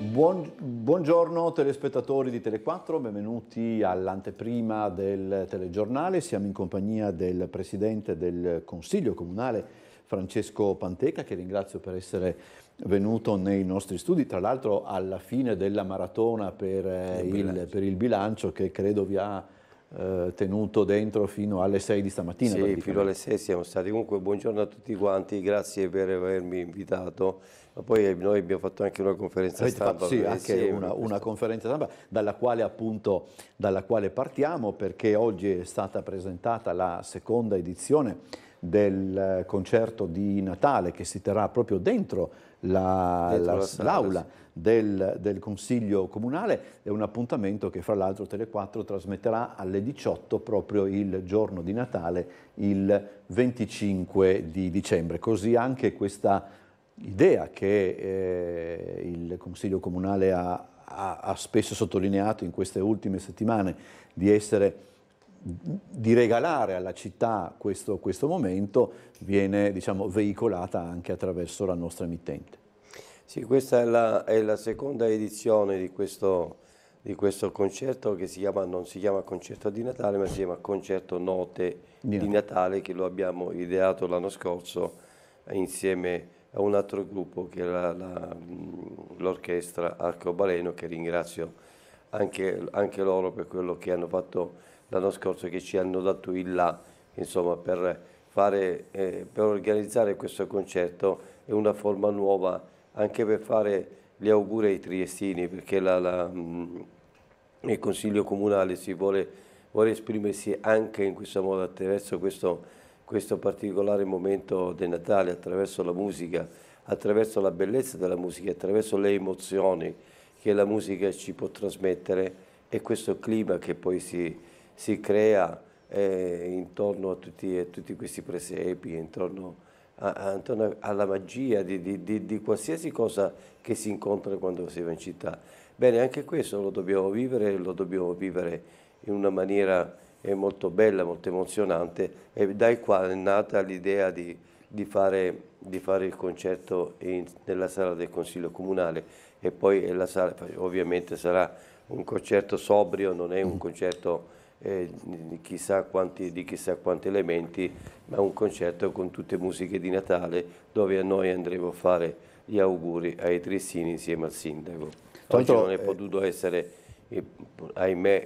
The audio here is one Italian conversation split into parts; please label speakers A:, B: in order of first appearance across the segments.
A: Buongiorno telespettatori di Tele4, benvenuti all'anteprima del telegiornale. Siamo in compagnia del Presidente del Consiglio Comunale Francesco Panteca, che ringrazio per essere venuto nei nostri studi, tra l'altro alla fine della maratona per il bilancio, che credo vi ha tenuto dentro fino alle 6 di stamattina.
B: Sì, fino alle 6 siamo stati. Comunque buongiorno a tutti quanti, grazie per avermi invitato. Ma poi noi abbiamo fatto anche una conferenza stampa.
A: Sì, anche una conferenza stampa dalla quale partiamo, perché oggi è stata presentata la seconda edizione del concerto di Natale che si terrà proprio dentro l'aula del Consiglio Comunale. È un appuntamento che fra l'altro Tele4 trasmetterà alle 18 proprio il giorno di Natale, il 25 di dicembre. Così anche questa idea che il Consiglio Comunale ha spesso sottolineato in queste ultime settimane di regalare alla città questo momento, viene, diciamo, veicolata anche attraverso la nostra emittente.
B: Sì, questa è la seconda edizione di questo concerto che non si chiama Concerto di Natale, ma si chiama Concerto Note di Natale, che lo abbiamo ideato l'anno scorso insieme a un altro gruppo che è l'orchestra Arcobaleno, che ringrazio anche loro per quello che hanno fatto l'anno scorso, che ci hanno dato il là, insomma, per organizzare questo concerto. È una forma nuova anche per fare gli auguri ai triestini, perché il Consiglio Comunale vuole esprimersi anche in questo modo, attraverso questo particolare momento del Natale, attraverso la musica, attraverso la bellezza della musica, attraverso le emozioni che la musica ci può trasmettere, e questo clima che poi si crea intorno a tutti questi presepi, intorno alla magia di qualsiasi cosa che si incontra quando si va in città. Bene, anche questo lo dobbiamo vivere in una maniera molto bella, molto emozionante, e dai qua è nata l'idea di fare il concerto nella sala del Consiglio Comunale, e poi la sala ovviamente sarà un concerto sobrio, non è un concerto di chissà quanti elementi, ma un concerto con tutte musiche di Natale, dove noi andremo a fare gli auguri ai triestini insieme al sindaco. Oggi non è potuto essere, ahimè,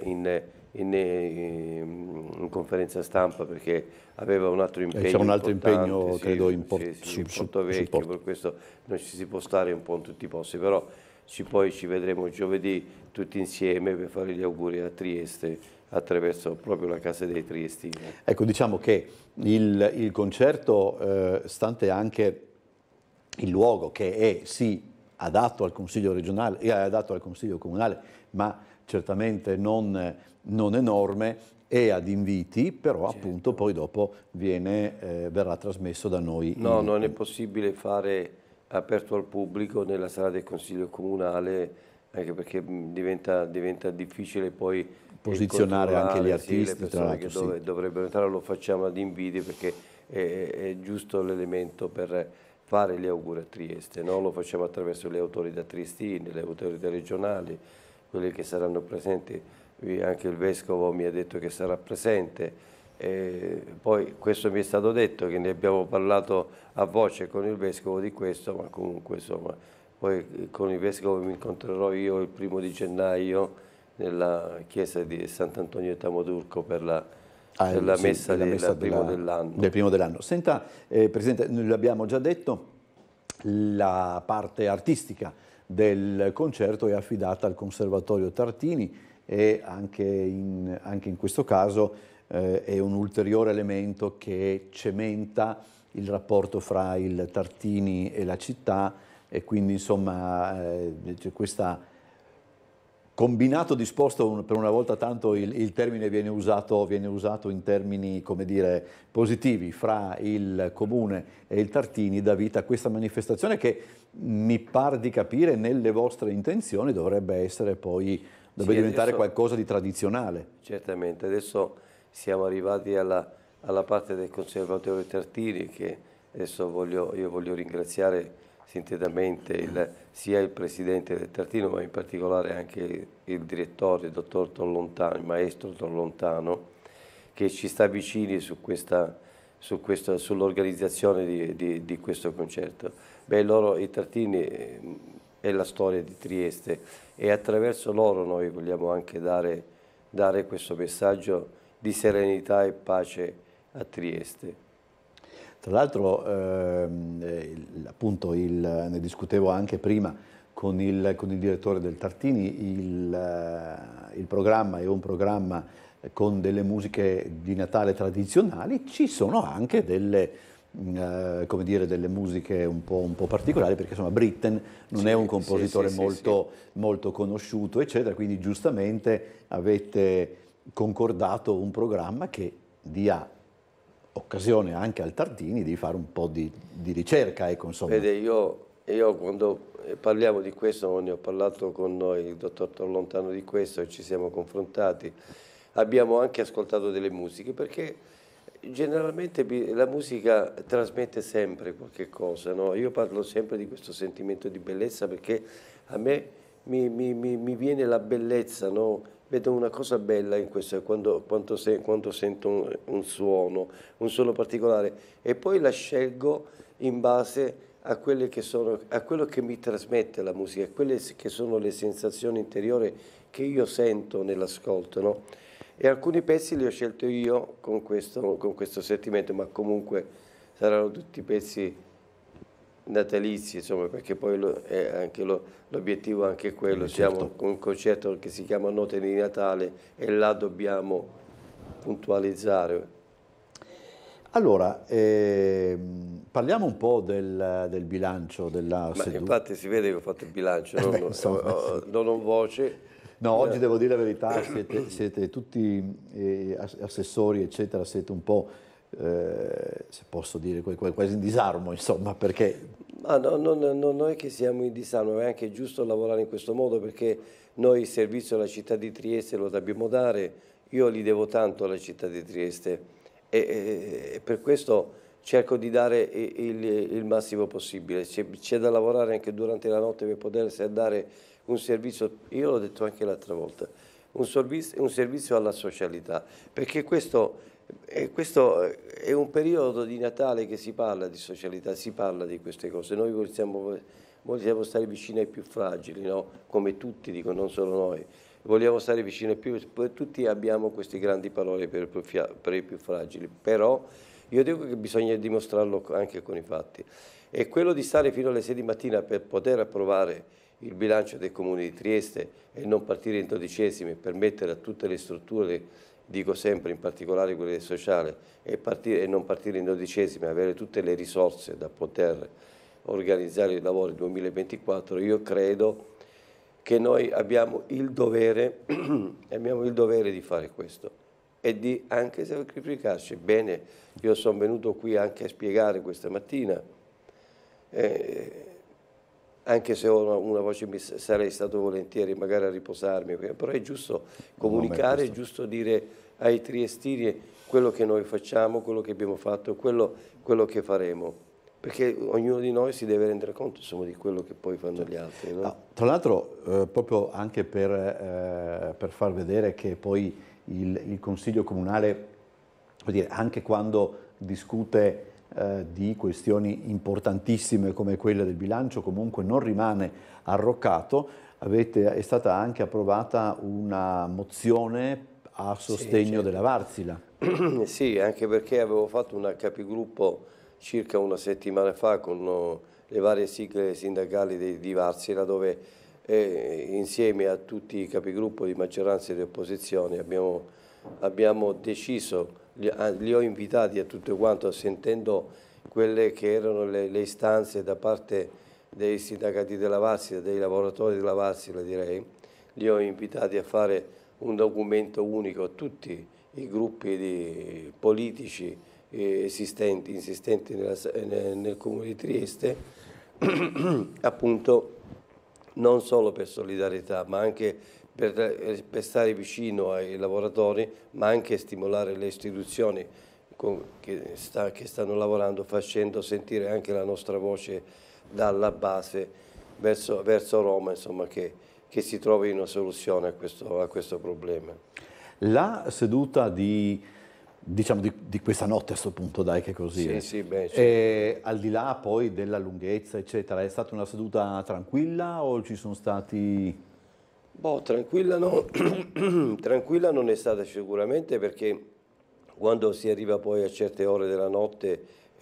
B: in conferenza stampa, perché aveva un altro impegno.
A: C'era un altro impegno,
B: sì,
A: credo, in
B: Porto Vecchio, per questo non ci si può stare un po' in tutti i posti, però poi ci vedremo giovedì tutti insieme per fare gli auguri a Trieste, attraverso proprio la casa dei triestini.
A: Ecco, diciamo che il concerto, stante anche il luogo che è sì adatto al Consiglio regionale e adatto al Consiglio Comunale, ma certamente non enorme, è ad inviti, però certo, appunto poi dopo verrà trasmesso da noi.
B: No, non è possibile fare aperto al pubblico nella sala del Consiglio Comunale, anche perché diventa difficile poi
A: posizionare anche gli artisti,
B: le persone che dovrebbero entrare. Lo facciamo ad inviti, perché è giusto l'elemento per fare gli auguri a Trieste, no? Lo facciamo attraverso le autorità triestine, le autorità regionali, quelle che saranno presenti. Anche il Vescovo mi ha detto che sarà presente. Poi questo mi è stato detto, che ne abbiamo parlato a voce con il Vescovo di questo, ma comunque insomma, poi con il Vescovo mi incontrerò io il 1° gennaio nella chiesa di Sant'Antonio Tamoturco per la messa del primo dell'anno.
A: Senta, Presidente, noi l'abbiamo già detto, la parte artistica del concerto è affidata al Conservatorio Tartini, e anche in questo caso è un ulteriore elemento che cementa il rapporto fra il Tartini e la città, e quindi insomma c'è questa combinato disposto, per una volta tanto il termine viene usato in termini, come dire, positivi, fra il Comune e il Tartini, dà vita a questa manifestazione che, mi par di capire, nelle vostre intenzioni dovrebbe diventare qualcosa di tradizionale.
B: Certamente, adesso siamo arrivati alla parte del Conservatorio Tartini, che adesso io voglio ringraziare sintetamente sia il presidente del Tartino, ma in particolare anche il direttore, il dottor Torlontano, il maestro Torlontano, che ci sta vicini sull'organizzazione di questo concerto. Beh, i Tartini è la storia di Trieste e attraverso loro noi vogliamo anche dare questo messaggio di serenità e pace a Trieste.
A: Tra l'altro, appunto, ne discutevo anche prima con il direttore del Tartini, il programma è un programma con delle musiche di Natale tradizionali, ci sono anche come dire, delle musiche un po' particolari, perché insomma Britten non è un compositore molto conosciuto, eccetera, quindi giustamente avete concordato un programma che dia occasione anche al Tartini di fare un po' di ricerca, ecco, insomma.
B: Vede, io quando parliamo di questo, ne ho parlato con noi, il dottor Torlontano, di questo, e ci siamo confrontati, abbiamo anche ascoltato delle musiche, perché generalmente la musica trasmette sempre qualche cosa, no? Io parlo sempre di questo sentimento di bellezza, perché a me mi viene la bellezza, no? Vedo una cosa bella in questo quando sento un suono particolare, e poi la scelgo in base a quelle a quello che mi trasmette la musica, a quelle che sono le sensazioni interiori che io sento nell'ascolto, no? E alcuni pezzi li ho scelti io con questo sentimento, ma comunque saranno tutti pezzi natalizi, insomma, perché poi l'obiettivo è anche quello.
A: Certo.
B: Siamo con un concerto che si chiama Note di Natale e là dobbiamo puntualizzare.
A: Allora, parliamo un po' del bilancio della seduta.
B: Infatti si vede che ho fatto il bilancio, non ho voce.
A: No, oggi devo dire la verità, siete tutti assessori, eccetera, siete un po', se posso dire, quasi in disarmo, insomma, perché...
B: Ma non è che siamo in disarmo, è anche giusto lavorare in questo modo, perché noi il servizio alla città di Trieste lo dobbiamo dare, io li devo tanto alla città di Trieste e per questo cerco di dare il massimo possibile. C'è da lavorare anche durante la notte per poter dare un servizio, io l'ho detto anche l'altra volta, un servizio alla socialità, perché questo è un periodo di Natale che si parla di socialità, si parla di queste cose. Noi vogliamo stare vicini ai più fragili, no? Come tutti dicono, non solo noi. Vogliamo stare vicini ai più, tutti abbiamo queste grandi parole per i più fragili, però io dico che bisogna dimostrarlo anche con i fatti. E quello di stare fino alle 6 di mattina per poter approvare il bilancio del Comune di Trieste e non partire in dodicesimi e permettere a tutte le strutture, dico sempre, in particolare quelle del sociale, e non partire in dodicesimi, avere tutte le risorse da poter organizzare il lavoro del 2024, io credo che noi abbiamo il dovere di fare questo e di anche sacrificarci. Bene, io sono venuto qui anche a spiegare questa mattina, anche se ho una voce sarei stato volentieri magari a riposarmi, però è giusto comunicare, è giusto dire ai triestini quello che noi facciamo, quello che abbiamo fatto, quello che faremo, perché ognuno di noi si deve rendere conto, insomma, di quello che poi fanno gli altri. No?
A: Tra l'altro, proprio anche per far vedere che poi il Consiglio Comunale, vuol dire, anche quando discute di questioni importantissime come quelle del bilancio, comunque non rimane arroccato, è stata anche approvata una mozione a sostegno della Varsila.
B: Sì, anche perché avevo fatto una capigruppo circa una settimana fa con le varie sigle sindacali di Varsila, dove insieme a tutti i capigruppo di maggioranza e di opposizione abbiamo deciso, li ho invitati a tutto quanto, sentendo quelle che erano le istanze da parte dei sindacati della Varsila, dei lavoratori della Varsila direi, li ho invitati a fare un documento unico a tutti i gruppi politici insistenti nel Comune di Trieste, appunto non solo per solidarietà, ma anche per stare vicino ai lavoratori, ma anche stimolare le che stanno lavorando, facendo sentire anche la nostra voce dalla base verso Roma, insomma, che si trovi una soluzione a questo problema.
A: La seduta diciamo, di questa notte a questo punto, dai, che così
B: Sì,
A: è.
B: sì, beh, certo.
A: Al di là poi della lunghezza, eccetera, è stata una seduta tranquilla o ci sono stati...
B: Boh, tranquilla, no. Tranquilla non è stata sicuramente, perché quando si arriva poi a certe ore della notte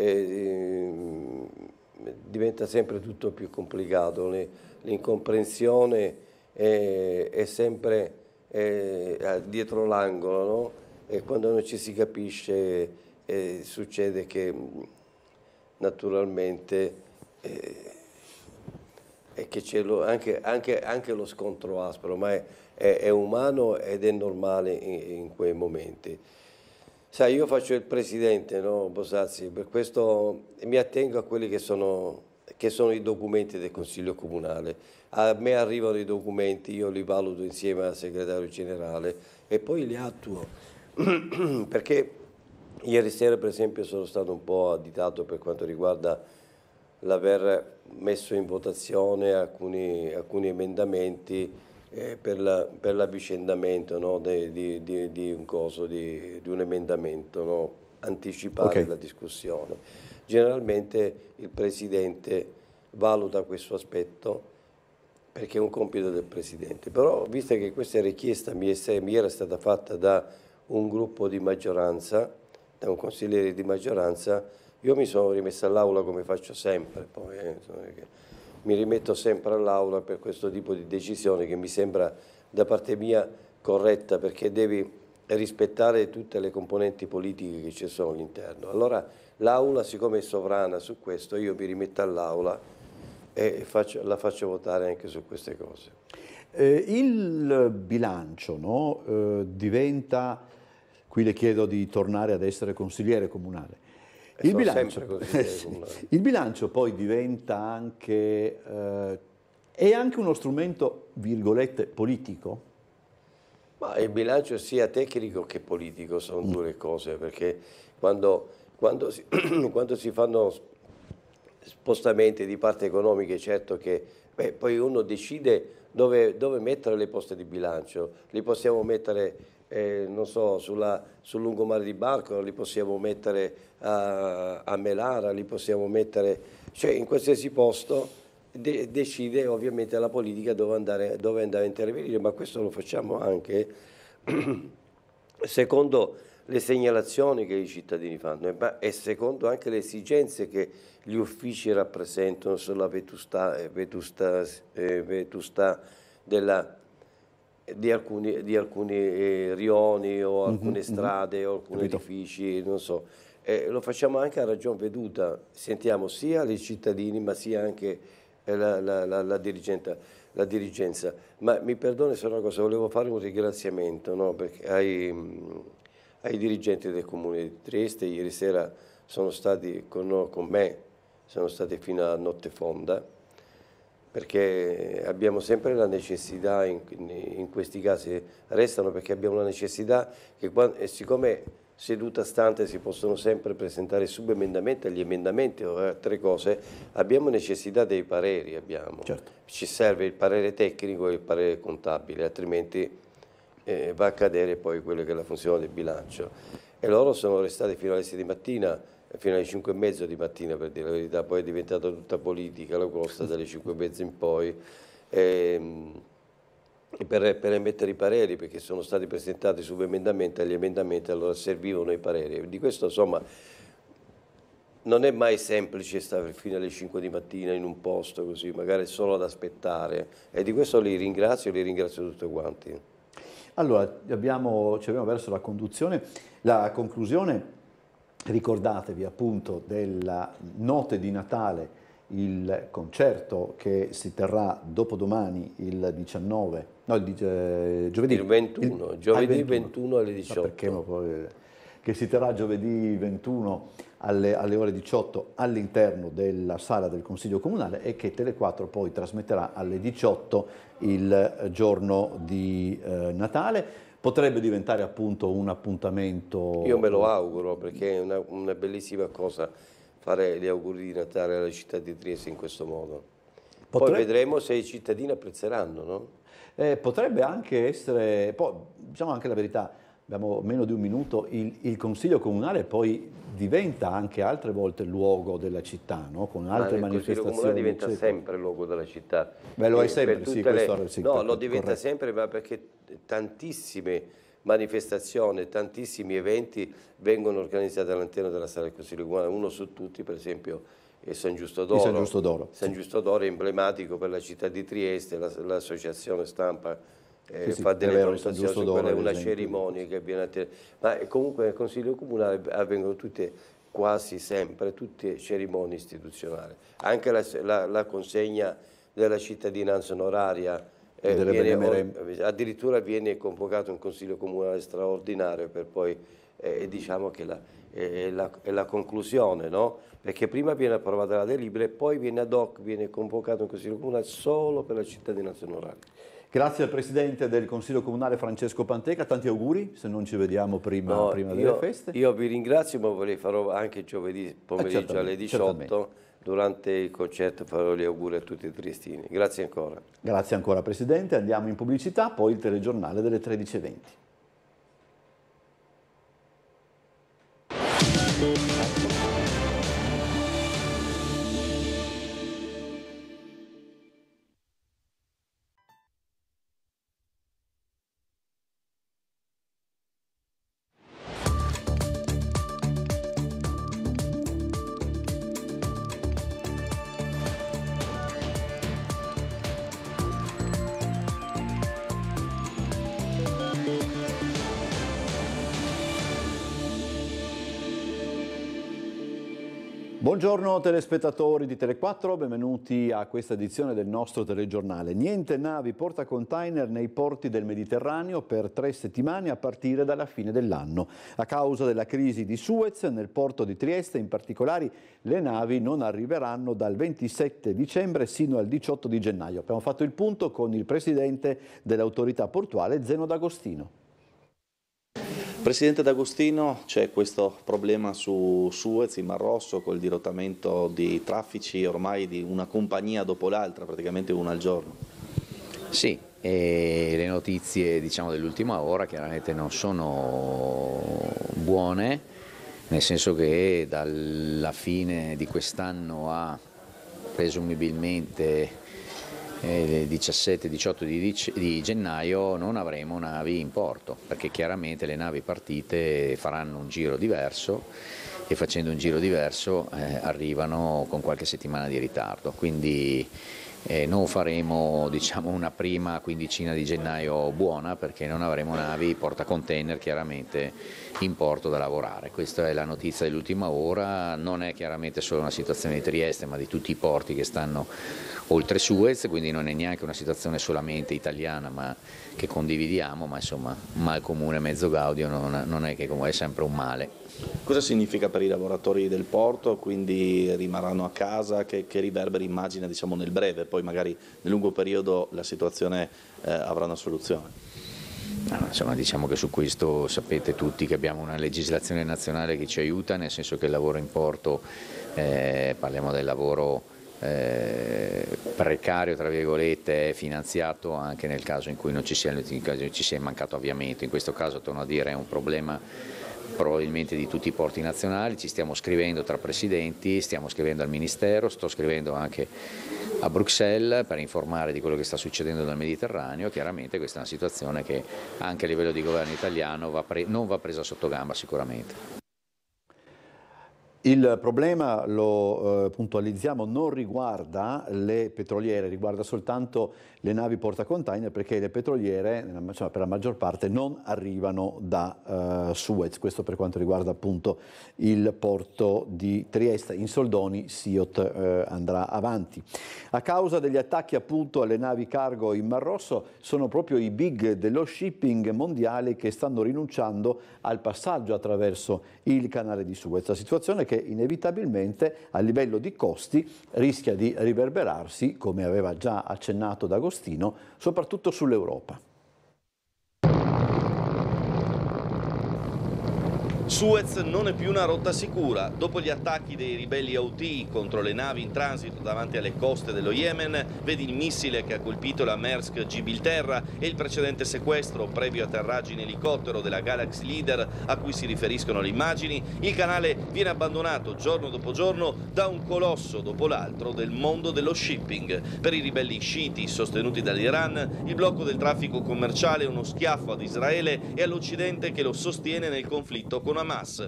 B: diventa sempre tutto più complicato, l'incomprensione è sempre dietro l'angolo, no? E quando non ci si capisce succede che naturalmente è che c'è anche lo scontro aspro, ma è umano ed è normale in quei momenti. Sai, io faccio il presidente, no, Bosazzi, per questo mi attengo a quelli che sono i documenti del Consiglio Comunale. A me arrivano i documenti, io li valuto insieme al segretario generale e poi li attuo. Perché ieri sera, per esempio, sono stato un po' additato per quanto riguarda l'aver messo in votazione alcuni emendamenti per l'avvicendamento, no, di un emendamento, no, anticipare la discussione. Generalmente il Presidente valuta questo aspetto perché è un compito del Presidente, però visto che questa richiesta mi era stata fatta da un gruppo di maggioranza, da un consigliere di maggioranza, io mi sono rimesso all'aula come faccio sempre, poi mi rimetto sempre all'aula per questo tipo di decisione che mi sembra da parte mia corretta, perché devi rispettare tutte le componenti politiche che ci sono all'interno. Allora l'aula, siccome è sovrana su questo, io mi rimetto all'aula e la faccio votare anche su queste cose.
A: Il bilancio, no, diventa, qui le chiedo di tornare ad essere consigliere comunale. Il bilancio poi diventa anche, è anche uno strumento, virgolette, politico?
B: Ma il bilancio sia tecnico che politico sono due cose, perché quando si fanno spostamenti di parte economiche, certo che poi uno decide dove mettere le poste di bilancio. Li possiamo mettere non so, sul lungomare di Barco, li possiamo mettere a Melara, li possiamo mettere, cioè in qualsiasi posto decide ovviamente la politica dove andare a intervenire, ma questo lo facciamo anche secondo le segnalazioni che i cittadini fanno e secondo anche le esigenze che gli uffici rappresentano sulla vetustà di alcuni rioni o alcune strade o alcuni edifici, non so. Lo facciamo anche a ragion veduta, sentiamo sia i cittadini ma sia anche la dirigenza. Ma mi perdoni se una cosa, volevo fare un ringraziamento, no? Perché ai dirigenti del Comune di Trieste. Ieri sera sono stati con me, sono stati fino a notte fonda, perché abbiamo sempre la necessità, in questi casi restano perché abbiamo la necessità che siccome seduta stante si possono sempre presentare subemendamenti agli emendamenti o altre cose, abbiamo necessità dei pareri,
A: Certo.
B: Ci serve il parere tecnico e il parere contabile, altrimenti va a cadere poi quello che è la funzione del bilancio. E loro sono restati fino alle 6 di mattina, fino alle 5 e mezzo di mattina, per dire la verità, poi è diventata tutta politica la cosa dalle 5 e mezzo in poi, per emettere i pareri, perché sono stati presentati subemendamenti agli emendamenti, allora servivano i pareri. Di questo insomma non è mai semplice stare fino alle 5 di mattina in un posto così, magari solo ad aspettare, e di questo li ringrazio tutti quanti.
A: Allora, ci abbiamo verso la conclusione. Ricordatevi appunto della notte di Natale, il concerto che si terrà dopodomani il 19, no, giovedì.
B: Il 21, giovedì 21 alle 18.
A: Perché poi, che si terrà giovedì 21 alle ore 18 all'interno della sala del Consiglio Comunale e che Tele4 poi trasmetterà alle 18 il giorno di Natale. Potrebbe diventare appunto un appuntamento...
B: Io me lo auguro, perché è una bellissima cosa fare gli auguri di Natale alla città di Trieste in questo modo. Poi vedremo se i cittadini apprezzeranno, no?
A: Potrebbe anche essere, poi diciamo anche la verità, abbiamo meno di un minuto, il Consiglio Comunale poi diventa anche altre volte il luogo della città, no? Con altre manifestazioni. Il Consiglio Comunale
B: diventa sempre il luogo della città.
A: Beh, lo è sempre, sì, questo sì,
B: no, lo diventa sempre, ma perché tantissime manifestazioni, tantissimi eventi vengono organizzati all'interno della sala del Consiglio Comunale, uno su tutti per esempio è San Giusto d'Oro. San Giusto d'Oro è emblematico per la città di Trieste, l'associazione stampa fa delle valutazioni su quella, è una cerimonia che viene a ma comunque nel Consiglio Comunale avvengono quasi sempre tutte cerimonie istituzionali, anche la consegna della cittadinanza onoraria, addirittura viene convocato un Consiglio Comunale straordinario per poi diciamo che è la conclusione, no? Perché prima viene approvata la delibera e poi viene ad hoc, viene convocato un Consiglio Comunale solo per la cittadinanza onoraria.
A: Grazie al Presidente del Consiglio Comunale Francesco Panteca, tanti auguri, se non ci vediamo prima delle feste.
B: Io vi ringrazio, ma ve li farò anche giovedì pomeriggio alle 18, certamente. Durante il concerto farò gli auguri a tutti i triestini. Grazie ancora.
A: Grazie ancora Presidente, andiamo in pubblicità, poi il telegiornale delle 13:20. Buongiorno telespettatori di Tele4, benvenuti a questa edizione del nostro telegiornale. Niente navi portacontainer nei porti del Mediterraneo per 3 settimane a partire dalla fine dell'anno. A causa della crisi di Suez, nel porto di Trieste in particolare, le navi non arriveranno dal 27 dicembre sino al 18 di gennaio. Abbiamo fatto il punto con il presidente dell'autorità portuale, Zeno D'Agostino.
C: Presidente D'Agostino, c'è questo problema su Suez, in Mar Rosso, col dirottamento di traffici ormai di una compagnia dopo l'altra, praticamente una al giorno.
D: Sì, e le notizie dell'ultima ora chiaramente non sono buone, nel senso che dalla fine di quest'anno a presumibilmente 17-18 di gennaio non avremo navi in porto, perché chiaramente le navi partite faranno un giro diverso e facendo un giro diverso arrivano con qualche settimana di ritardo, quindi non faremo una prima quindicina di gennaio buona, perché non avremo navi portacontainer chiaramente in porto da lavorare. Questa è la notizia dell'ultima ora, non è chiaramente solo una situazione di Trieste ma di tutti i porti che stanno oltre Suez, quindi non è neanche una situazione solamente italiana ma che condividiamo, ma insomma mal comune mezzo gaudio non è che è sempre un male.
C: Cosa significa per i lavoratori del porto? Quindi rimarranno a casa, che riverberi immagina nel breve, poi magari nel lungo periodo la situazione avrà una soluzione?
D: Insomma, diciamo che su questo sapete tutti che abbiamo una legislazione nazionale che ci aiuta, nel senso che il lavoro in porto, parliamo del lavoro precario tra virgolette, è finanziato anche nel caso in cui non ci sia mancato avviamento. In questo caso, torno a dire, è un problema probabilmente di tutti i porti nazionali. Ci stiamo scrivendo tra presidenti, stiamo scrivendo al Ministero, sto scrivendo anche a Bruxelles per informare di quello che sta succedendo nel Mediterraneo. Chiaramente questa è una situazione che anche a livello di governo italiano non va presa sotto gamba sicuramente.
A: Il problema, lo puntualizziamo, non riguarda le petroliere, riguarda soltanto le navi portacontainer, perché le petroliere per la maggior parte non arrivano da Suez. Questo per quanto riguarda appunto il porto di Trieste. In soldoni Siot andrà avanti. A causa degli attacchi appunto alle navi cargo in Mar Rosso, sono proprio i big dello shipping mondiale che stanno rinunciando al passaggio attraverso il canale di Suez. La situazione che inevitabilmente a livello di costi rischia di riverberarsi, come aveva già accennato D'Agostino, soprattutto sull'Europa.
C: Suez non è più una rotta sicura. Dopo gli attacchi dei ribelli Houthi contro le navi in transito davanti alle coste dello Yemen, vedi il missile che ha colpito la Maersk Gibilterra e il precedente sequestro previo atterraggio in elicottero della Galaxy Leader a cui si riferiscono le immagini, il canale viene abbandonato giorno dopo giorno da un colosso dopo l'altro del mondo dello shipping. Per i ribelli sciiti sostenuti dall'Iran, il blocco del traffico commerciale è uno schiaffo ad Israele e all'Occidente che lo sostiene nel conflitto con Hamas.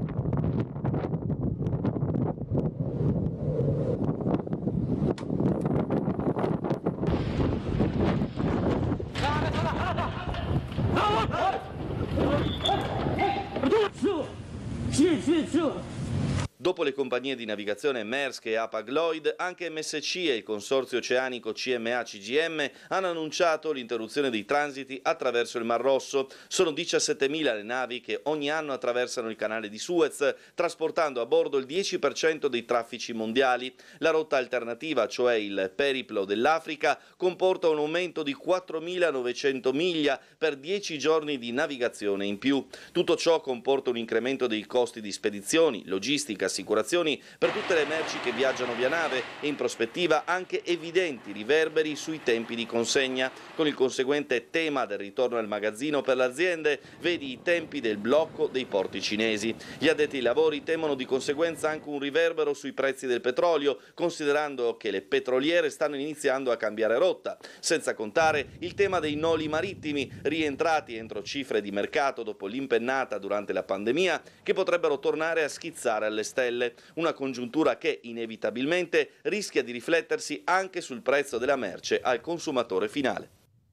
C: Dopo le compagnie di navigazione Maersk e Hapag-Lloyd, anche MSC e il consorzio oceanico CMA-CGM hanno annunciato l'interruzione dei transiti attraverso il Mar Rosso. Sono 17.000 le navi che ogni anno attraversano il canale di Suez, trasportando a bordo il 10% dei traffici mondiali. La rotta alternativa, cioè il periplo dell'Africa, comporta un aumento di 4.900 miglia per 10 giorni di navigazione in più. Tutto ciò comporta un incremento dei costi di spedizioni, logistica, assicurazioni per tutte le merci che viaggiano via nave e in prospettiva anche evidenti riverberi sui tempi di consegna. Con il conseguente tema del ritorno al magazzino per le aziende, vedi i tempi del blocco dei porti cinesi. Gli addetti ai lavori temono di conseguenza anche un riverbero sui prezzi del petrolio, considerando che le petroliere stanno iniziando a cambiare rotta, senza contare il tema dei noli marittimi rientrati entro cifre di mercato dopo l'impennata durante la pandemia, che potrebbero tornare a schizzare alle stelle. Una congiuntura che inevitabilmente rischia di riflettersi anche sul prezzo della merce al consumatore finale.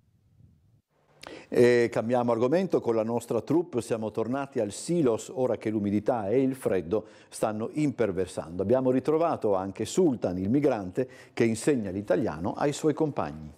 A: E cambiamo argomento, con la nostra troupe siamo tornati al Silos ora che l'umidità e il freddo stanno imperversando. Abbiamo ritrovato anche Sultan, il migrante, che insegna l'italiano ai suoi compagni.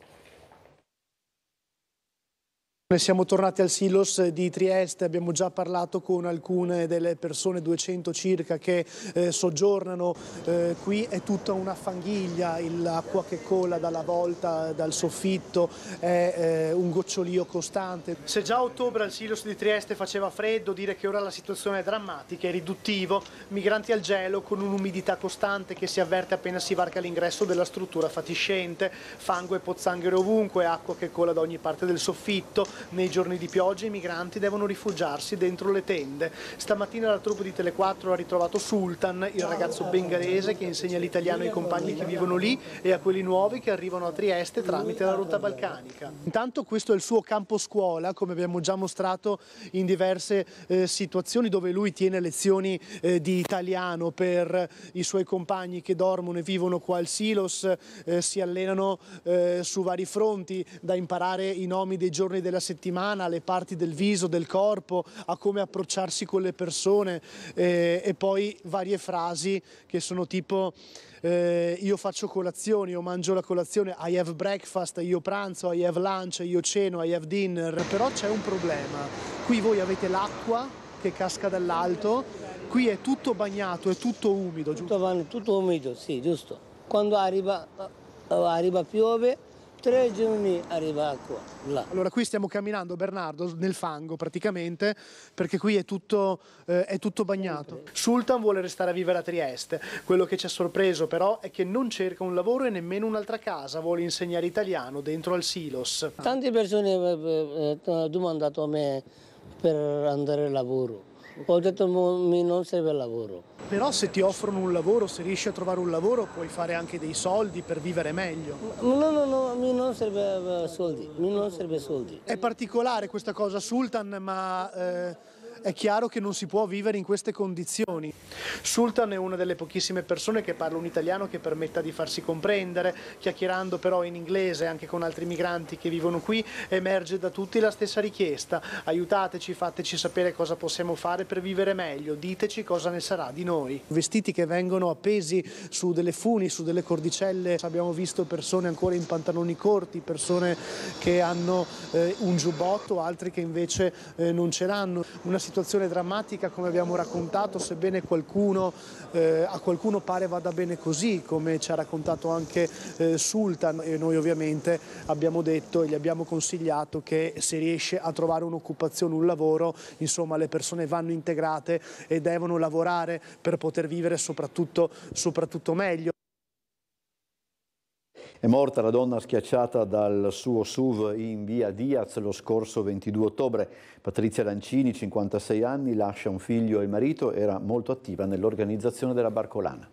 E: Siamo tornati al Silos di Trieste, abbiamo già parlato con alcune delle persone, 200 circa, che soggiornano qui. È tutta una fanghiglia, l'acqua che cola dalla volta, dal soffitto, è un gocciolio costante. Se già a ottobre al Silos di Trieste faceva freddo, dire che ora la situazione è drammatica, è riduttivo. Migranti al gelo con un'umidità costante che si avverte appena si varca l'ingresso della struttura fatiscente, fango e pozzanghere ovunque, acqua che cola da ogni parte del soffitto. Nei giorni di pioggia i migranti devono rifugiarsi dentro le tende. Stamattina la troupe di Tele4 ha ritrovato Sultan, il ragazzo bengalese che insegna l'italiano ai compagni che vivono lì e a quelli nuovi che arrivano a Trieste tramite la rotta balcanica. Intanto questo è il suo campo scuola, come abbiamo già mostrato in diverse situazioni, dove lui tiene lezioni di italiano per i suoi compagni che dormono e vivono qua al Silos. Si allenano su vari fronti, da imparare i nomi dei giorni della settimana, le parti del viso, del corpo, a come approcciarsi con le persone, e poi varie frasi che sono tipo io faccio colazione, io mangio la colazione, I have breakfast, io pranzo, I have lunch, io ceno, I have dinner. Però c'è un problema, qui voi avete l'acqua che casca dall'alto, qui è tutto bagnato, è tutto umido, giusto?
F: Tutto umido, sì, giusto. Quando arriva piove, 3 giorni arriva acqua là.
E: Allora qui stiamo camminando, Bernardo, nel fango praticamente, perché qui è tutto bagnato. Sultan vuole restare a vivere a Trieste. Quello che ci ha sorpreso però è che non cerca un lavoro e nemmeno un'altra casa, vuole insegnare italiano dentro al Silos.
F: Tante persone hanno domandato a me per andare al lavoro. Ho detto mi non serve il lavoro.
E: Però se ti offrono un lavoro, se riesci a trovare un lavoro, puoi fare anche dei soldi per vivere meglio.
F: No, mi non serve soldi,
E: È particolare questa cosa, Sultan, ma è chiaro che non si può vivere in queste condizioni. Sultan è una delle pochissime persone che parla un italiano che permetta di farsi comprendere. Chiacchierando però in inglese anche con altri migranti che vivono qui, emerge da tutti la stessa richiesta: aiutateci, fateci sapere cosa possiamo fare per vivere meglio, diteci cosa ne sarà di noi. Vestiti che vengono appesi su delle funi, su delle cordicelle. Abbiamo visto persone ancora in pantaloni corti, persone che hanno un giubbotto, altri che invece non ce l'hanno. Una situazione drammatica come abbiamo raccontato, sebbene a qualcuno pare vada bene così, come ci ha raccontato anche Sultan, e noi ovviamente abbiamo detto e gli abbiamo consigliato che se riesce a trovare un'occupazione, un lavoro, insomma le persone vanno integrate e devono lavorare per poter vivere soprattutto meglio.
A: È morta la donna schiacciata dal suo SUV in via Diaz lo scorso 22 ottobre. Patrizia Lancini, 56 anni, lascia un figlio e il marito, era molto attiva nell'organizzazione della Barcolana.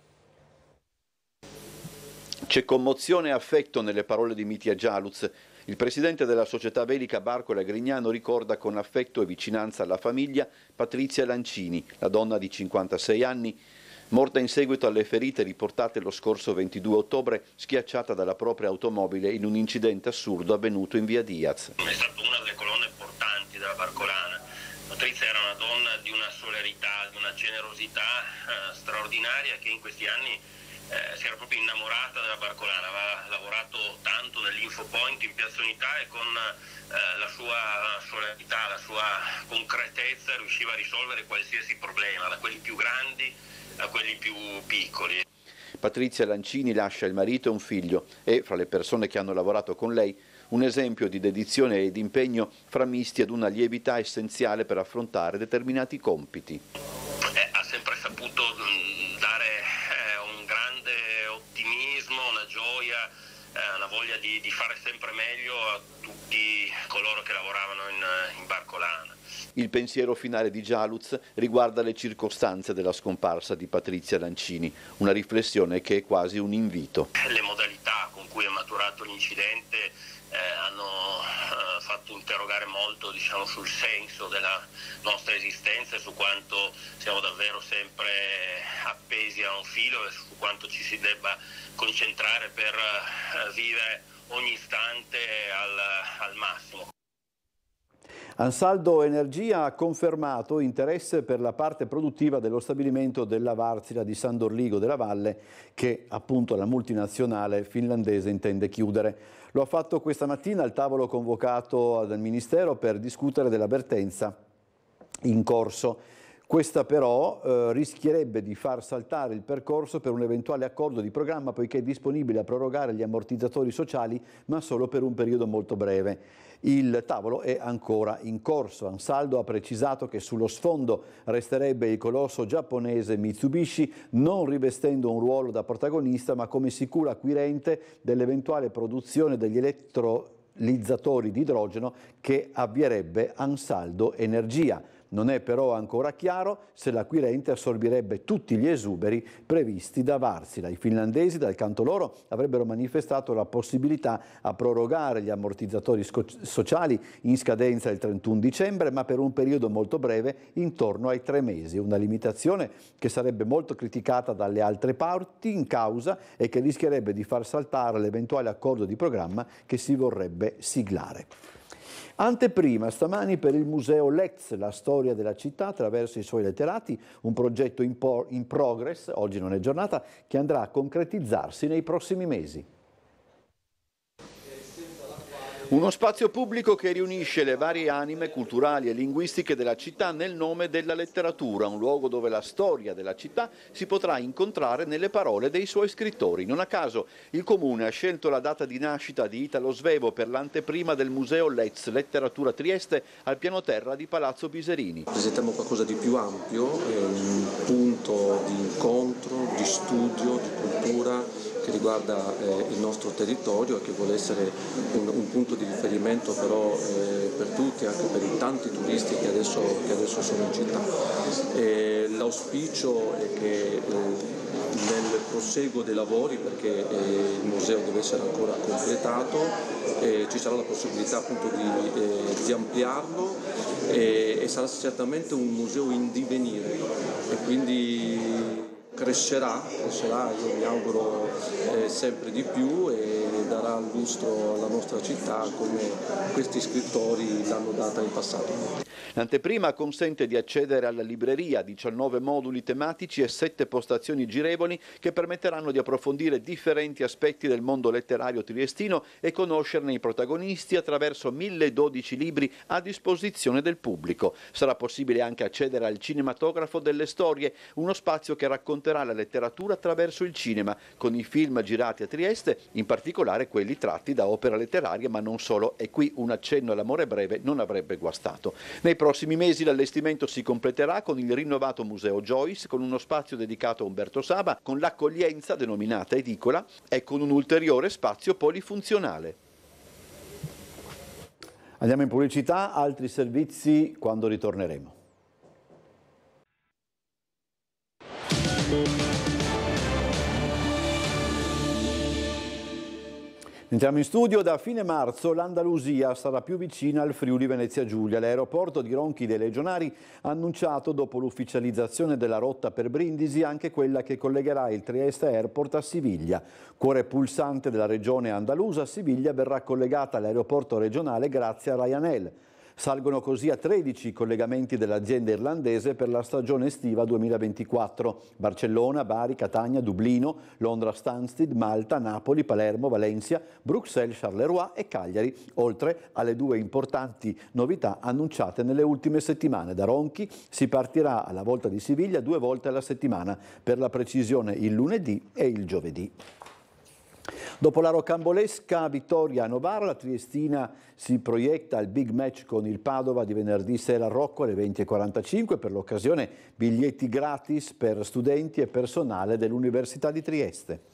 A: C'è commozione e affetto nelle parole di Mitja Jaluz. Il presidente della società velica Barcola Grignano ricorda con affetto e vicinanza alla famiglia Patrizia Lancini, la donna di 56 anni, morta in seguito alle ferite riportate lo scorso 22 ottobre, schiacciata dalla propria automobile in un incidente assurdo avvenuto in via Diaz.
G: È stata una delle colonne portanti della Barcolana. Patrizia era una donna di una solidarietà, di una generosità straordinaria, che in questi anni si era proprio innamorata della Barcolana. Aveva lavorato tanto nell'Infopoint in Piazza Unità e con la sua solidarietà, la sua concretezza riusciva a risolvere qualsiasi problema, da quelli più grandi a quelli più piccoli.
A: Patrizia Lancini lascia il marito e un figlio e, fra le persone che hanno lavorato con lei, un esempio di dedizione ed impegno framisti ad una lievità essenziale per affrontare determinati compiti.
G: Ha sempre saputo dare un grande ottimismo, una gioia, una voglia di fare sempre meglio a tutti coloro che lavoravano in Barcolana.
A: Il pensiero finale di Jaluz riguarda le circostanze della scomparsa di Patrizia Lancini, una riflessione che è quasi un invito.
G: Le modalità con cui è maturato l'incidente hanno fatto interrogare molto, diciamo, sul senso della nostra esistenza e su quanto siamo davvero sempre appesi a un filo e su quanto ci si debba concentrare per vivere ogni istante al massimo.
A: Ansaldo Energia ha confermato interesse per la parte produttiva dello stabilimento della Wärtsilä di San Dorligo della Valle, che appunto la multinazionale finlandese intende chiudere. Lo ha fatto questa mattina al tavolo convocato dal Ministero per discutere dell'avvertenza in corso. Questa però rischierebbe di far saltare il percorso per un eventuale accordo di programma, poiché è disponibile a prorogare gli ammortizzatori sociali, ma solo per un periodo molto breve. Il tavolo è ancora in corso. Ansaldo ha precisato che sullo sfondo resterebbe il colosso giapponese Mitsubishi, non rivestendo un ruolo da protagonista, ma come sicuro acquirente dell'eventuale produzione degli elettrolizzatori di idrogeno che avvierebbe Ansaldo Energia. Non è però ancora chiaro se l'acquirente assorbirebbe tutti gli esuberi previsti da Wärtsilä. I finlandesi, dal canto loro, avrebbero manifestato la possibilità a prorogare gli ammortizzatori sociali in scadenza il 31 dicembre, ma per un periodo molto breve, intorno ai 3 mesi. Una limitazione che sarebbe molto criticata dalle altre parti in causa e che rischierebbe di far saltare l'eventuale accordo di programma che si vorrebbe siglare. Anteprima stamani per il Museo Lez, la storia della città attraverso i suoi letterati, un progetto in progress, oggi non è giornata, che andrà a concretizzarsi nei prossimi mesi. Uno spazio pubblico che riunisce le varie anime culturali e linguistiche della città nel nome della letteratura, un luogo dove la storia della città si potrà incontrare nelle parole dei suoi scrittori. Non a caso il Comune ha scelto la data di nascita di Italo Svevo per l'anteprima del Museo Lez, Letteratura Trieste, al piano terra di Palazzo Biserini.
H: Presentiamo qualcosa di più ampio, un punto di incontro, di studio, di cultura che riguarda il nostro territorio e che vuole essere un punto di riferimento però per tutti, anche per i tanti turisti che adesso sono in città. L'auspicio è che nel proseguo dei lavori, perché il museo deve essere ancora completato, ci sarà la possibilità appunto di ampliarlo e sarà certamente un museo in divenire e quindi crescerà, io mi auguro sempre di più e darà lustro alla nostra città come questi scrittori l'hanno data in passato.
A: L'anteprima consente di accedere alla libreria, 19 moduli tematici e 7 postazioni girevoli che permetteranno di approfondire differenti aspetti del mondo letterario triestino e conoscerne i protagonisti attraverso 1012 libri a disposizione del pubblico. Sarà possibile anche accedere al cinematografo delle storie, uno spazio che racconterà la letteratura attraverso il cinema, con i film girati a Trieste, in particolare quelli tratti da opere letterarie, ma non solo, e qui un accenno all'amore breve non avrebbe guastato. Nei prossimi mesi l'allestimento si completerà con il rinnovato Museo Joyce, con uno spazio dedicato a Umberto Saba, con l'accoglienza denominata edicola e con un ulteriore spazio polifunzionale. Andiamo in pubblicità, altri servizi quando ritorneremo. Entriamo in studio. Da fine marzo l'Andalusia sarà più vicina al Friuli Venezia Giulia. L'aeroporto di Ronchi dei Legionari ha annunciato, dopo l'ufficializzazione della rotta per Brindisi, anche quella che collegherà il Trieste Airport a Siviglia. Cuore pulsante della regione andalusa, Siviglia verrà collegata all'aeroporto regionale grazie a Ryanair. Salgono così a 13 i collegamenti dell'azienda irlandese per la stagione estiva 2024. Barcellona, Bari, Catania, Dublino, Londra Stansted, Malta, Napoli, Palermo, Valencia, Bruxelles, Charleroi e Cagliari, oltre alle 2 importanti novità annunciate nelle ultime settimane. Da Ronchi si partirà alla volta di Siviglia 2 volte alla settimana, per la precisione il lunedì e il giovedì. Dopo la rocambolesca vittoria a Novara, la triestina si proietta al big match con il Padova di venerdì sera a Rocco alle 20:45. Per l'occasione biglietti gratis per studenti e personale dell'Università di Trieste.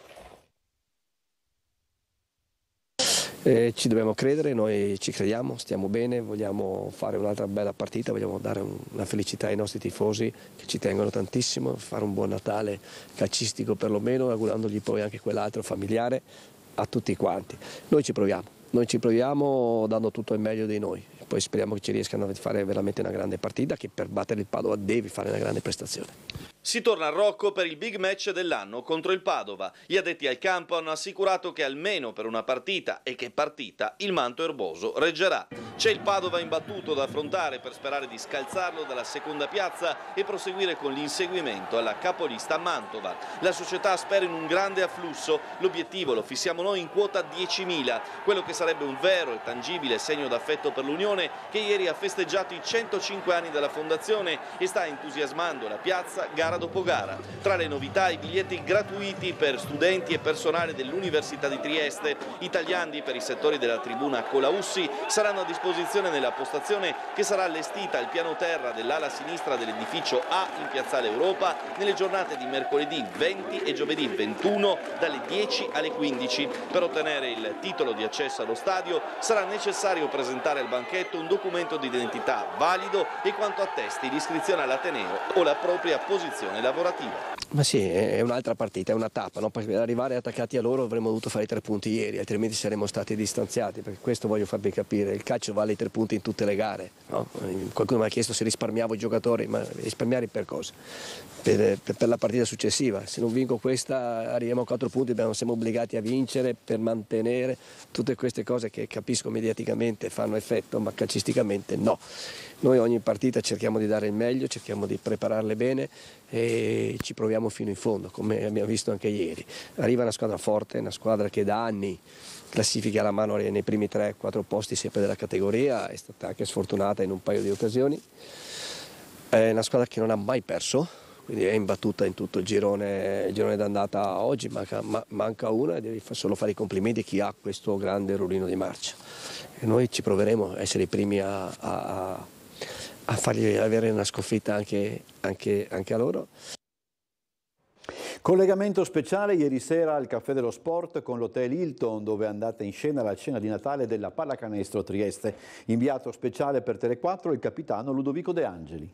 I: Ci dobbiamo credere, noi ci crediamo, stiamo bene, vogliamo fare un'altra bella partita, vogliamo dare una felicità ai nostri tifosi che ci tengono tantissimo, fare un buon Natale calcistico perlomeno, augurandogli poi anche quell'altro familiare a tutti quanti. Noi ci proviamo dando tutto il meglio di noi, poi speriamo che ci riescano a fare veramente una grande partita, che per battere il Padova devi fare una grande prestazione.
C: Si torna a Rocco per il big match dell'anno contro il Padova. Gli addetti al campo hanno assicurato che almeno per una partita, e che partita, il manto erboso reggerà. C'è il Padova imbattuto da affrontare per sperare di scalzarlo dalla seconda piazza e proseguire con l'inseguimento alla capolista Mantova. La società spera in un grande afflusso, l'obiettivo lo fissiamo noi in quota 10.000, quello che sarebbe un vero e tangibile segno d'affetto per l'Unione, che ieri ha festeggiato i 105 anni della fondazione e sta entusiasmando la piazza gara dopo gara. Tra le novità, i biglietti gratuiti per studenti e personale dell'Università di Trieste. I tagliandi per i settori della tribuna Colaussi saranno a disposizione nella postazione che sarà allestita al piano terra dell'ala sinistra dell'edificio A in Piazzale Europa nelle giornate di mercoledì 20 e giovedì 21 dalle 10 alle 15. Per ottenere il titolo di accesso allo stadio sarà necessario presentare al banchetto un documento di identità valido e quanto attesti l'iscrizione all'Ateneo o la propria posizione lavorativa.
I: Ma sì, è un'altra partita, è una tappa, no? Per arrivare attaccati a loro avremmo dovuto fare i 3 punti ieri, altrimenti saremmo stati distanziati, perché questo voglio farvi capire, il calcio vale i 3 punti in tutte le gare, no? Qualcuno mi ha chiesto se risparmiavo i giocatori, ma risparmiare per cosa? Per la partita successiva. Se non vinco questa arriviamo a 4 punti, siamo obbligati a vincere per mantenere tutte queste cose che capisco mediaticamente fanno effetto, ma calcisticamente no. Noi ogni partita cerchiamo di dare il meglio, cerchiamo di prepararle bene e ci proviamo fino in fondo, come abbiamo visto anche ieri. Arriva una squadra forte, una squadra che da anni classifica la mano nei primi 3-4 posti sempre della categoria, è stata anche sfortunata in un paio di occasioni. È una squadra che non ha mai perso, quindi è imbattuta in tutto il girone d'andata oggi, manca una e devi solo fare i complimenti a chi ha questo grande ruolino di marcia. E noi ci proveremo a essere i primi a fargli avere una sconfitta anche a loro.
A: Collegamento speciale ieri sera al Caffè dello Sport con l'Hotel Hilton, dove è andata in scena la cena di Natale della Pallacanestro Trieste. Inviato speciale per Tele4 il capitano Ludovico De Angeli.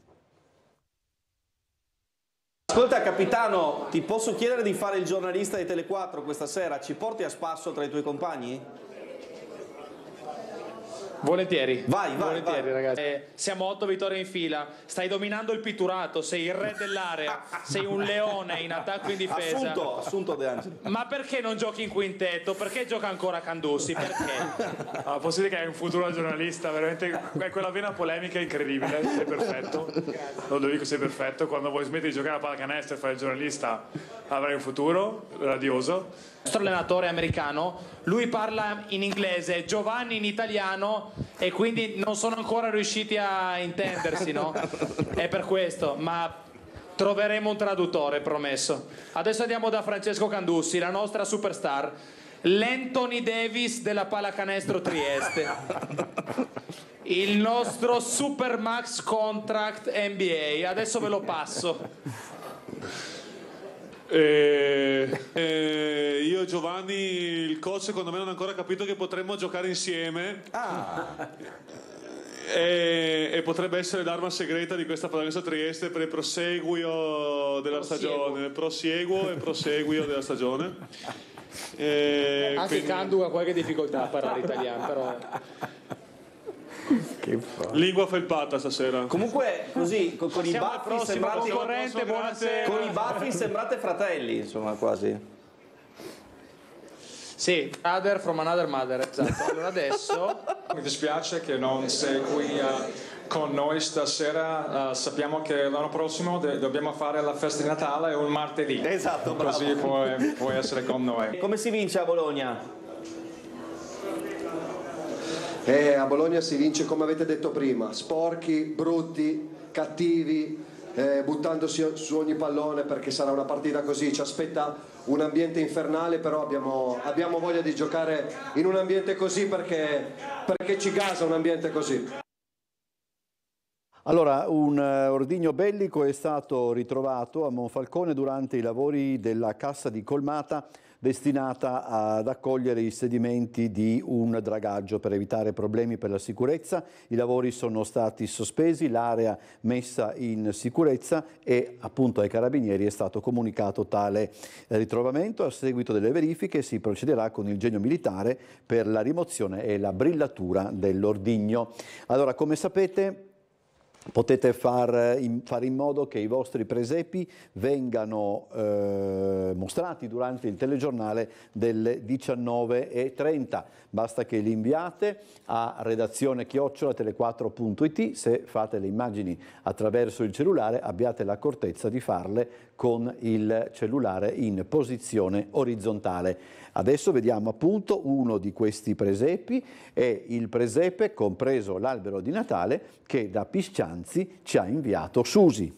J: Ascolta capitano, ti posso chiedere di fare il giornalista di Tele4 questa sera? Ci porti a spasso tra i tuoi compagni?
K: Volentieri.
C: Vai,
K: ragazzi. Siamo 8 vittorie in fila. Stai dominando il pitturato. Sei il re dell'area. Sei un leone in attacco e in difesa.
C: Assunto De Angeli.
K: Ma perché non giochi in quintetto? Perché gioca ancora Candussi? Perché?
L: Posso dire che hai un futuro giornalista, veramente quella vena polemica è incredibile. Sei perfetto. Lo dico, sei perfetto. Quando vuoi smettere di giocare a pallacanestro e fare il giornalista, avrai un futuro radioso.
K: Il nostro allenatore è americano, lui parla in inglese, Giovanni in italiano, e quindi non sono ancora riusciti a intendersi, no? È per questo, ma troveremo un traduttore, promesso. Adesso andiamo da Francesco Candussi, la nostra superstar, l'Anthony Davis della pallacanestro Trieste, il nostro super max contract NBA. Adesso ve lo passo.
M: Io e Giovanni, il coach, secondo me non ha ancora capito che potremmo giocare insieme. E potrebbe essere l'arma segreta di questa pallacanestro Trieste per il proseguio della stagione. Proseguio della stagione.
K: Anche
M: quindi...
K: Candu ha qualche difficoltà a parlare italiano, però.
M: Lingua felpata stasera.
C: Comunque così con i baffi sembrate fratelli, insomma, quasi.
K: Sì, brother from another mother, esatto. Allora adesso
L: mi dispiace che non sei qui con noi stasera. Sappiamo che l'anno prossimo dobbiamo fare la festa di Natale un martedì.
C: Esatto, bravo.
L: Così puoi essere con noi.
C: Come si vince a Bologna?
N: A Bologna si vince come avete detto prima, sporchi, brutti, cattivi, buttandosi su ogni pallone, perché sarà una partita così, ci aspetta un ambiente infernale, però abbiamo voglia di giocare in un ambiente così perché ci gasa un ambiente così.
A: Allora, un ordigno bellico è stato ritrovato a Monfalcone durante i lavori della cassa di Colmata destinata ad accogliere i sedimenti di un dragaggio per evitare problemi per la sicurezza. I lavori sono stati sospesi, l'area messa in sicurezza e appunto ai carabinieri è stato comunicato tale ritrovamento. A seguito delle verifiche si procederà con il genio militare per la rimozione e la brillatura dell'ordigno. Allora, come sapete, potete fare in modo che i vostri presepi vengano mostrati durante il telegiornale delle 19:30. Basta che li inviate a redazione@tele4.it. Se fate le immagini attraverso il cellulare, abbiate l'accortezza di farle con il cellulare in posizione orizzontale. Adesso vediamo appunto uno di questi presepi, è il presepe compreso l'albero di Natale che da Piscianzi ci ha inviato Susi.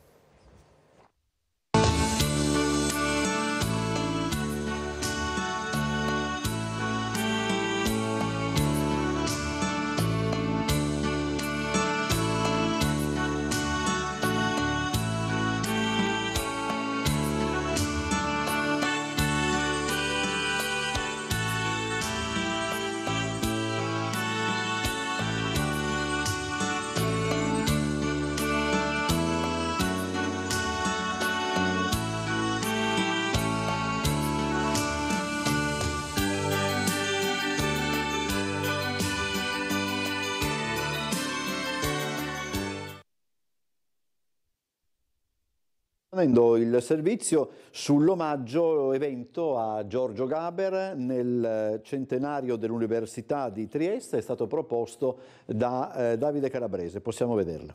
A: Il servizio sull'omaggio evento a Giorgio Gaber nel centenario dell'Università di Trieste è stato proposto da Davide Calabrese. Possiamo vederlo.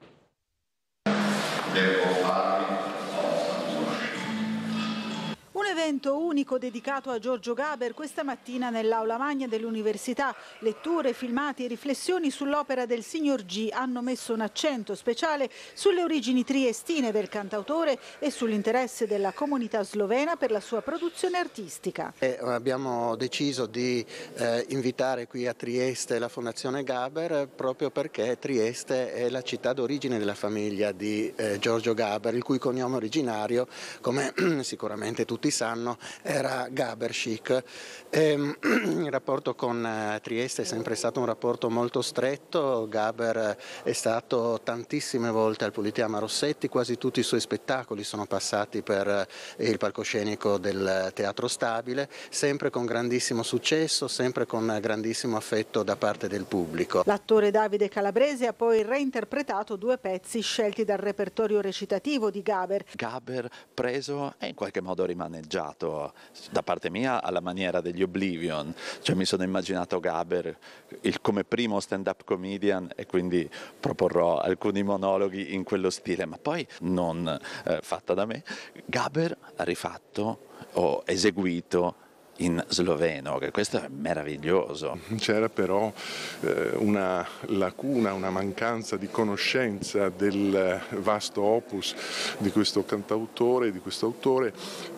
O: Un evento unico dedicato a Giorgio Gaber questa mattina nell'aula magna dell'università. Letture, filmati e riflessioni sull'opera del Signor G hanno messo un accento speciale sulle origini triestine del cantautore e sull'interesse della comunità slovena per la sua produzione artistica.
P: Abbiamo deciso di invitare qui a Trieste la Fondazione Gaber proprio perché Trieste è la città d'origine della famiglia di Giorgio Gaber, il cui cognome originario, come sicuramente tutti sanno, sanno, era Gaberšik. Il rapporto con Trieste è sempre stato un rapporto molto stretto. Gaber è stato tantissime volte al Politeama Rossetti, quasi tutti i suoi spettacoli sono passati per il palcoscenico del Teatro Stabile, sempre con grandissimo successo, sempre con grandissimo affetto da parte del pubblico.
O: L'attore Davide Calabrese ha poi reinterpretato 2 pezzi scelti dal repertorio recitativo di Gaber.
Q: Gaber preso e in qualche modo rimaneggiato da parte mia alla maniera degli Oblivion, cioè mi sono immaginato Gaber come primo stand-up comedian e quindi proporrò alcuni monologhi in quello stile, ma poi non fatta da me. Gaber ha rifatto o eseguito in sloveno, che questo è meraviglioso.
R: C'era però una lacuna, una mancanza di conoscenza del vasto opus di questo cantautore, di questo autore,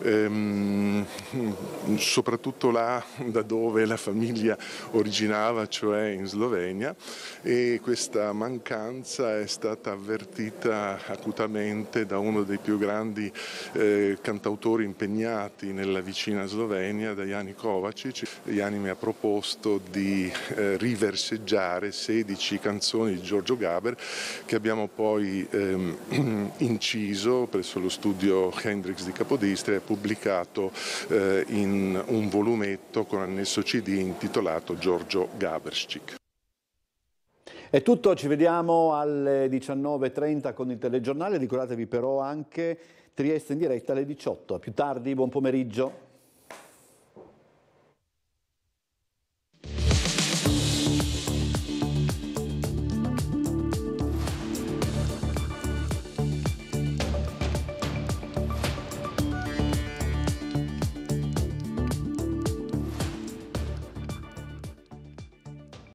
R: soprattutto là da dove la famiglia originava, cioè in Slovenia, e questa mancanza è stata avvertita acutamente da uno dei più grandi cantautori impegnati nella vicina Slovenia, da Jani Kovačić. Jani mi ha proposto di riverseggiare 16 canzoni di Giorgio Gaber che abbiamo poi inciso presso lo studio Hendrix di Capodistria e pubblicato in un volumetto con annesso CD intitolato Giorgio Gaberšik.
A: È tutto, ci vediamo alle 19:30 con il telegiornale, ricordatevi però anche Trieste in diretta alle 18. A più tardi, buon pomeriggio.